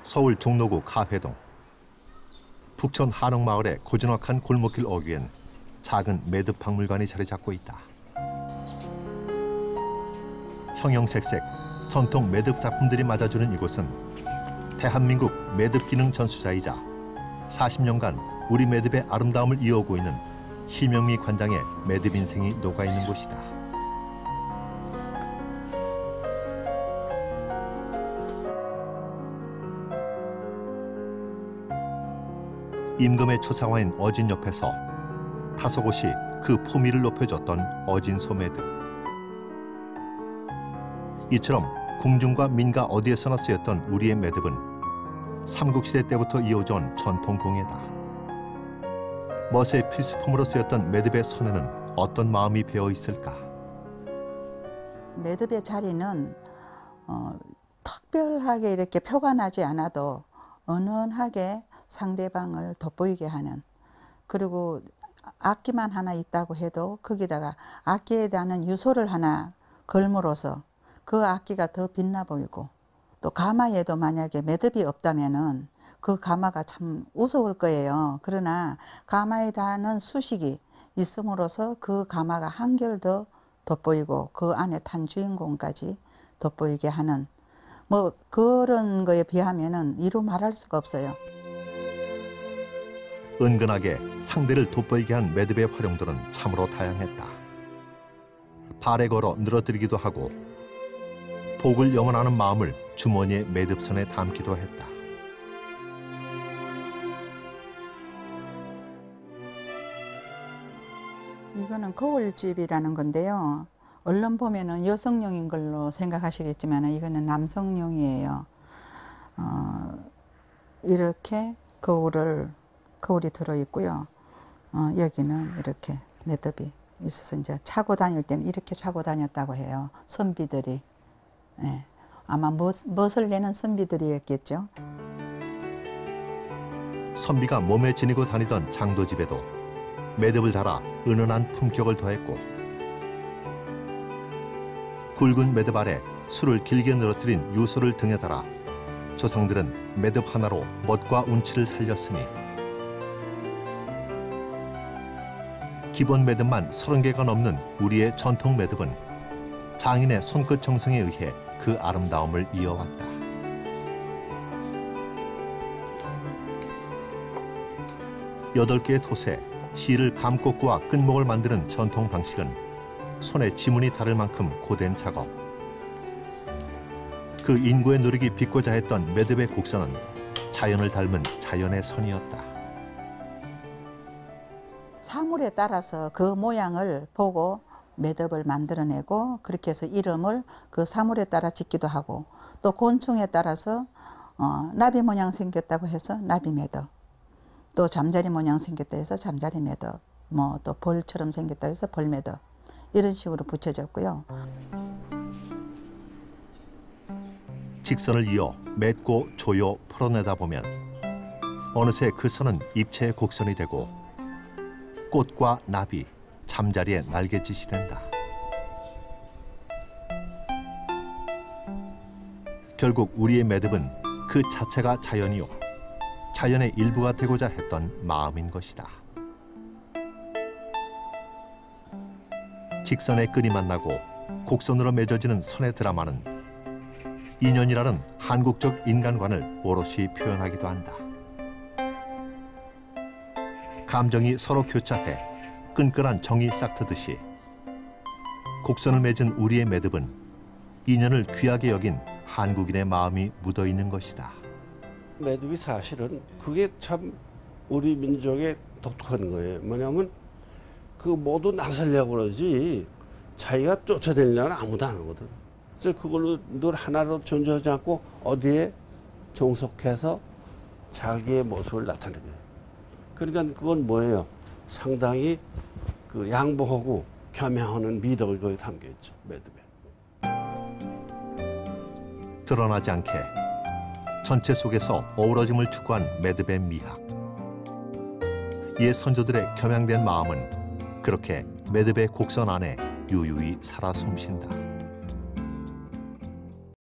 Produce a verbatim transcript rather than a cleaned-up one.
서울 종로구 가회동. 북촌 한옥마을의 고즈넉한 골목길 어귀엔 작은 매듭 박물관이 자리 잡고 있다. 형형색색 전통 매듭 작품들이 맞아주는 이곳은 대한민국 매듭 기능 전수자이자 사십 년간 우리 매듭의 아름다움을 이어오고 있는 심영미 관장의 매듭 인생이 녹아있는 곳이다. 임금의 초상화인 어진 옆에서 다소 곳이 그 품위를 높여줬던 어진소 매듭. 이처럼 궁중과 민가 어디에서나 쓰였던 우리의 매듭은 삼국시대 때부터 이어져온 전통 공예다. 멋의 필수품으로 쓰였던 매듭의 선에는 어떤 마음이 배어 있을까? 매듭의 자리는 어, 특별하게 이렇게 표가 나지 않아도 은은하게 상대방을 돋보이게 하는, 그리고 악기만 하나 있다고 해도 거기다가 악기에 대한 유소를 하나 걸므로써 그 악기가 더 빛나 보이고, 또 가마에도 만약에 매듭이 없다면은 그 가마가 참 우스울 거예요. 그러나 가마에 닿는 수식이 있음으로써 그 가마가 한결 더 돋보이고 그 안에 탄 주인공까지 돋보이게 하는, 뭐 그런 거에 비하면은 이루 말할 수가 없어요. 은근하게 상대를 돋보이게 한 매듭의 활용도는 참으로 다양했다. 발에 걸어 늘어뜨리기도 하고 복을 영원하는 마음을 주머니의 매듭선에 담기도 했다. 이거는 거울집이라는 건데요. 얼른 보면은 여성용인 걸로 생각하시겠지만 이거는 남성용이에요. 어, 이렇게 거울을 거울이 들어 있고요. 어, 여기는 이렇게 매듭이 있어서 이제 차고 다닐 때는 이렇게 차고 다녔다고 해요. 선비들이. 예, 아마 멋, 멋을 내는 선비들이었겠죠. 선비가 몸에 지니고 다니던 장도집에도 매듭을 달아 은은한 품격을 더했고, 굵은 매듭 아래 술을 길게 늘어뜨린 유소를 등에 달아 조상들은 매듭 하나로 멋과 운치를 살렸으니 기본 매듭만 서른 개가 넘는 우리의 전통 매듭은 장인의 손끝 정성에 의해 그 아름다움을 이어왔다. 여덟 개의 톳에 실을 감꽃과 끝목을 만드는 전통 방식은 손에 지문이 닳을 만큼 고된 작업. 그 인고의 노력이 빛고자 했던 매듭의 곡선은 자연을 닮은 자연의 선이었다. 사물에 따라서 그 모양을 보고 매듭을 만들어내고, 그렇게 해서 이름을 그 사물에 따라 짓기도 하고, 또 곤충에 따라서 어, 나비 모양 생겼다고 해서 나비 매듭, 또 잠자리 모양 생겼다 해서 잠자리 매듭, 뭐 또 벌처럼 생겼다 해서 벌 매듭, 이런 식으로 붙여졌고요. 직선을 이어 맺고 조여 풀어내다 보면 어느새 그 선은 입체의 곡선이 되고 꽃과 나비, 잠자리의 날갯짓이 된다. 결국 우리의 매듭은 그 자체가 자연이요, 자연의 일부가 되고자 했던 마음인 것이다. 직선의 끈이 만나고 곡선으로 맺어지는 선의 드라마는 인연이라는 한국적 인간관을 오롯이 표현하기도 한다. 감정이 서로 교차해 끈끈한 정이 싹트듯이 곡선을 맺은 우리의 매듭은 인연을 귀하게 여긴 한국인의 마음이 묻어있는 것이다. 매듭이 사실은 그게 참 우리 민족의 독특한 거예요. 뭐냐면 그 모두 나서려고 그러지 자기가 쫓아다니려면 아무도 안 하거든. 그래서 그걸로 늘 하나로 존재하지 않고 어디에 종속해서 자기의 모습을 나타내는 거예요. 그러니까 그건 뭐예요? 상당히 그 양보하고 겸양하는 미덕이 거기 담겨 있죠, 매듭에. 드러나지 않게 전체 속에서 어우러짐을 추구한 매듭의 미학. 옛 선조들의 겸양된 마음은 그렇게 매듭의 곡선 안에 유유히 살아 숨쉰다.